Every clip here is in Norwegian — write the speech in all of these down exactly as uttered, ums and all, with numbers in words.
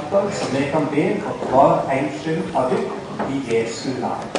natta som vi kan be for hver enkelt av dere i Jesu navn.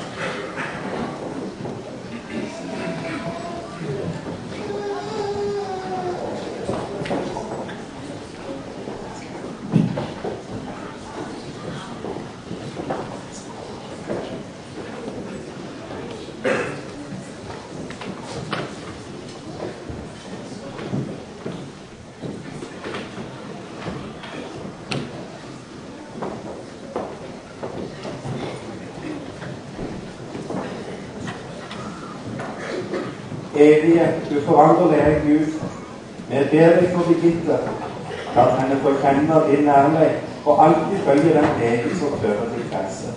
Evige, uforanderlige Gud, vi ber deg for Birgitte, at henne forkjenner din nærhet og alltid følger den vegen som fører til frelse.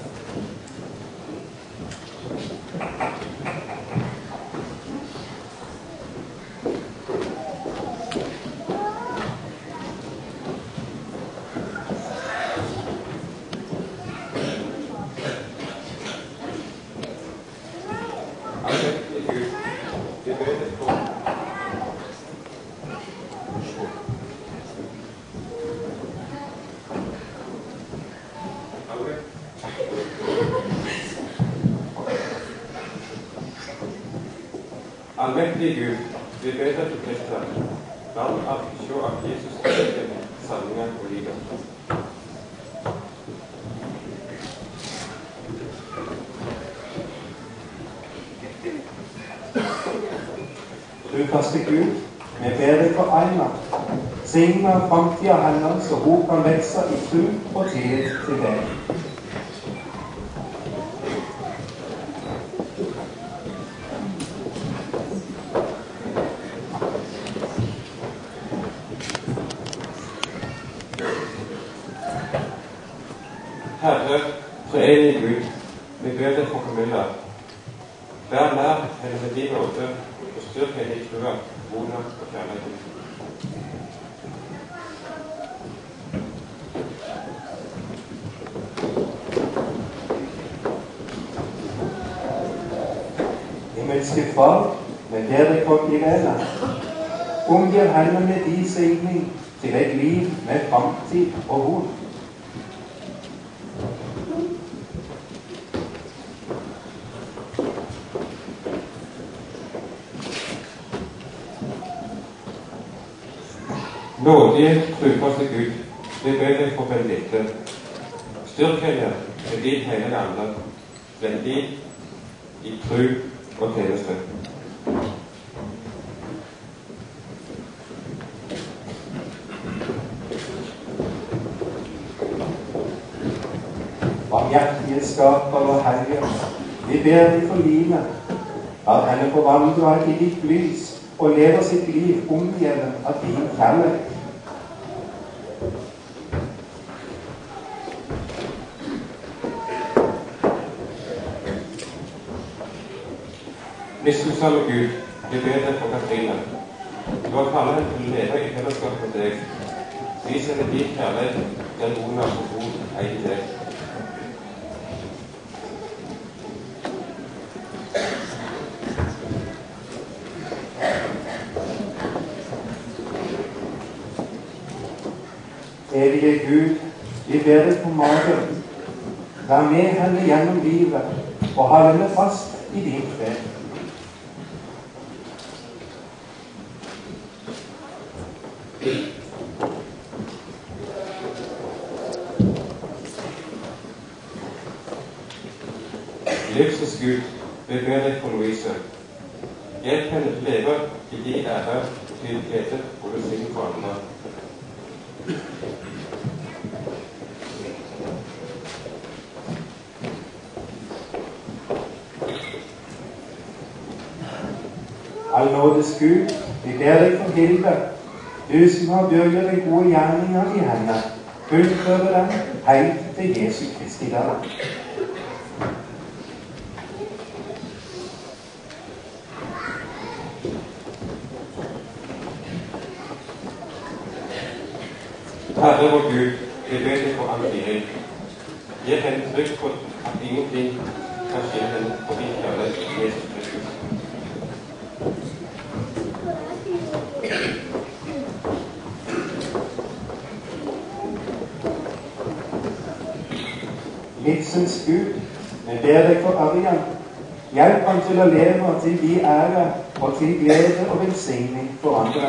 Allmektige Gud, vi ber deg til Kristus, navn av se at Jesus er sanningen og livet. Trufaste Gud, vi ber deg for Aina. Signa framtida hennes, så hun kan vekse i tro og tillit til deg. Herre, treenige Gud, vi ber deg for Camilla. Vær nær henne med din nåde, og styrk henne i trua, troen og kjærligheten. Himmelske Far, vi ber deg for Irene. Omgir henne med din signing til et liv med framtid og håp. Nådige, trufaste Gud, vi ber deg for Benedikte. Styrk henne med din hellige ande, veldig i tro og tjeneste. Barmhjertige Skaper og Herre, vi ber deg for Line, at henne forvandler i ditt lys og lever sitt liv omgitt av din kjærlighet. Miskunnsamme Gud, vi ber deg for Katrine. Du har kallet henne til å leve i fellesskap med deg. Vis henne din kjærlighet, den hun har så god eier deg. Evige Gud, vi ber deg for magen. Vær med henne gjennom livet og hold henne fast i din fred. Livsens Gud, vi ber deg for Louise. Hjelp henne til å leve i din ære og til glede og velsigning for andre. Allnådes Gud, vi ber deg for Hilde. Du som har begynt den gode gjerningen i henne, fullføre den helt til Jesu Kristi dag. Herre vår Gud, vi ber deg for Anne-Irid. Gi henne trygg på at ingenting kan skje henne på din kjærlighet i Jesus Kristus. livsens Gud, vi ber deg for Ørjan. Hjelp ham til å leve til din ære og til glede og velsigning for andre.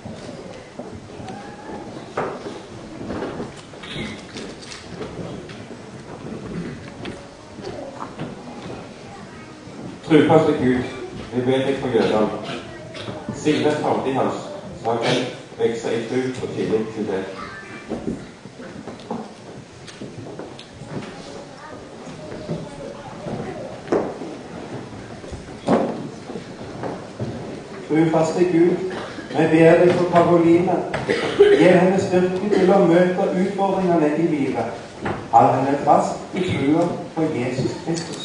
Trufaste Gud, vi ber deg for Gøran. Signe framtid hans, så han kan vokse i tro og tillit til deg. Trufaste Gud, vi ber deg for Karoline. Gi henne styrke til å møte utfordringene i livet. Hold henne fast i troen på Jesus Kristus.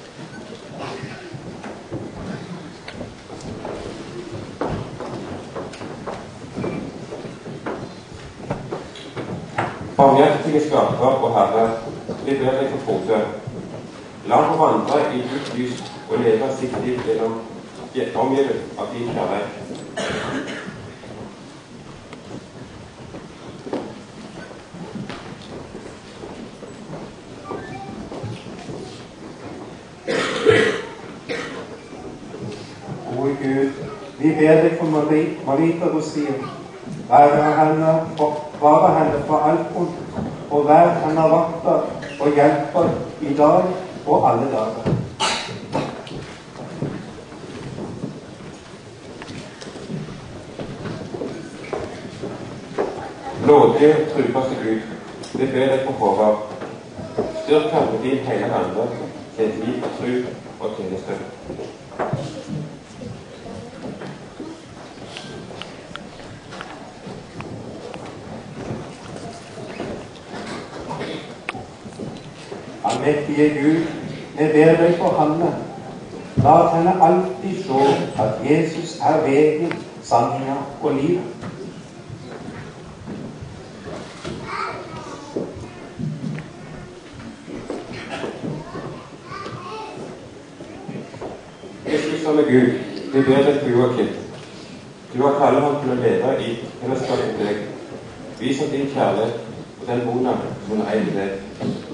Barmhjertige skaper og Herre, vi ber deg for Frode. La ham vandre i ditt lys og leve sitt liv gjennom omgivet av din kjærlighet. Gode Gud, vi ber deg for Marita Rosin. Være henne, være henne for alt ondt, og vær henne vakter og hjelper i dag og alle dager. Nådige, trufaste Gud, vi ber deg for Håvard. Styrk ham med din hele ande til et liv av tro og tjeneste. Allmektige Gud, vi ber deg for Hanne. La henne alltid se at Jesus er veien, sanninga og livet. Jesus som er Gud, vi ber deg for Joakim. Du har kallet ham til å leve i fellesskap med deg. Vis ham din kjærlighet og den bona som er eier deg.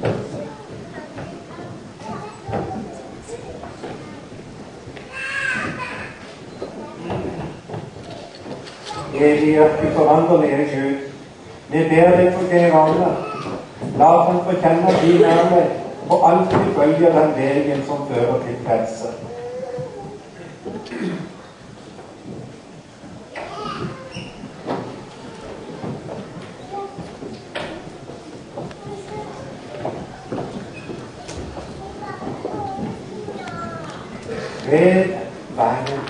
Evige, uforanderlige Gud, vi ber deg for Geir Arne. La ham forkjenne din nærhet og alltid følge den veien som fører til frelse. Ved veien